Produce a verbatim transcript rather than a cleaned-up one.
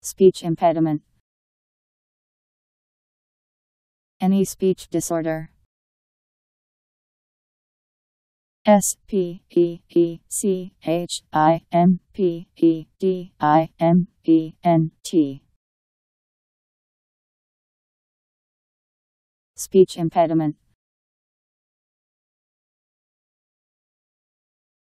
Speech impediment. Any speech disorder. S P E E C H I M P E D I M E N T. Speech impediment.